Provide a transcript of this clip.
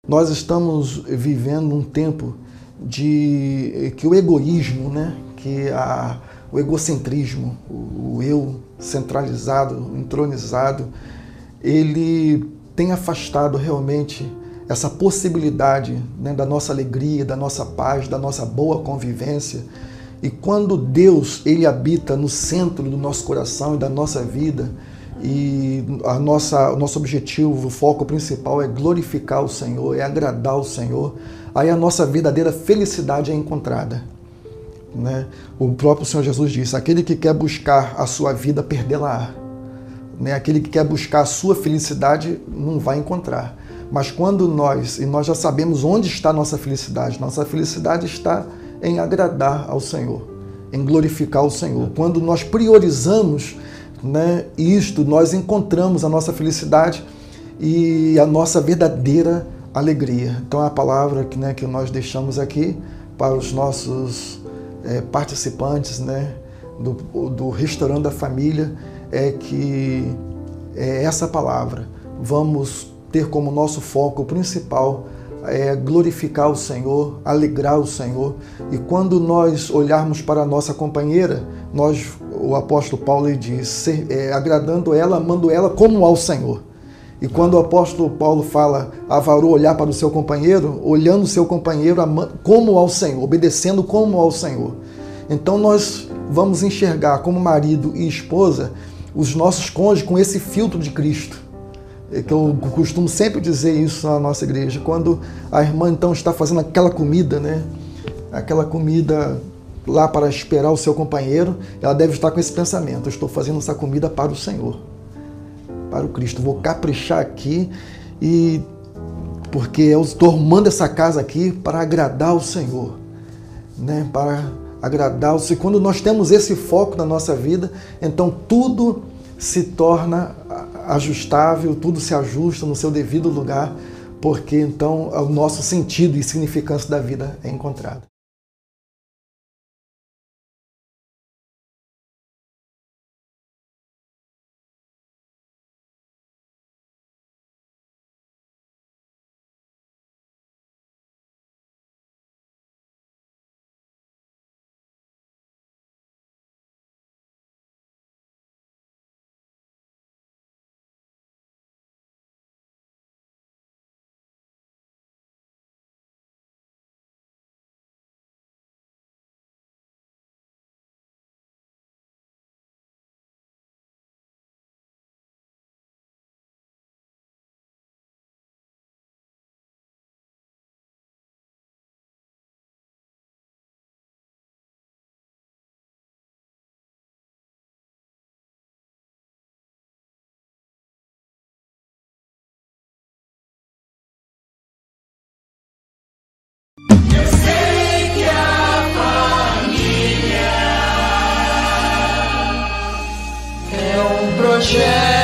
Nós estamos vivendo um tempo de que o egoísmo, né? O egocentrismo, o eu centralizado, entronizado, ele tem afastado realmente essa possibilidade, né, da nossa alegria, da nossa paz, da nossa boa convivência. E quando Deus ele habita no centro do nosso coração e da nossa vida, e o nosso objetivo, o foco principal é glorificar o Senhor, é agradar o Senhor, aí a nossa verdadeira felicidade é encontrada, né? O próprio Senhor Jesus disse: aquele que quer buscar a sua vida, perdê-la-á, né? Aquele que quer buscar a sua felicidade não vai encontrar. Mas quando nós já sabemos onde está a nossa felicidade está em agradar ao Senhor, em glorificar o Senhor. Quando nós priorizamos, né, isto, nós encontramos a nossa felicidade e a nossa verdadeira alegria. Então a palavra que nós deixamos aqui para os nossos participantes, né, do Restaurando a Família é que essa palavra vamos ter como nosso foco principal glorificar o Senhor, alegrar o Senhor. E quando nós olharmos para a nossa companheira, o apóstolo Paulo diz, agradando ela, amando ela como ao Senhor. E quando o apóstolo Paulo fala a varô olhar para o seu companheiro, olhando o seu companheiro como ao Senhor, obedecendo como ao Senhor. Então nós vamos enxergar como marido e esposa os nossos cônjuges com esse filtro de Cristo. Que eu costumo sempre dizer isso na nossa igreja, quando a irmã então está fazendo aquela comida, né? Aquela comida lá para esperar o seu companheiro, ela deve estar com esse pensamento: eu estou fazendo essa comida para o Senhor, para o Cristo, vou caprichar aqui, porque eu estou arrumando essa casa aqui para agradar o Senhor, né? Para agradar o Senhor. Quando nós temos esse foco na nossa vida, então tudo se torna ajustável, tudo se ajusta no seu devido lugar, porque então o nosso sentido e significância da vida é encontrado. Projeto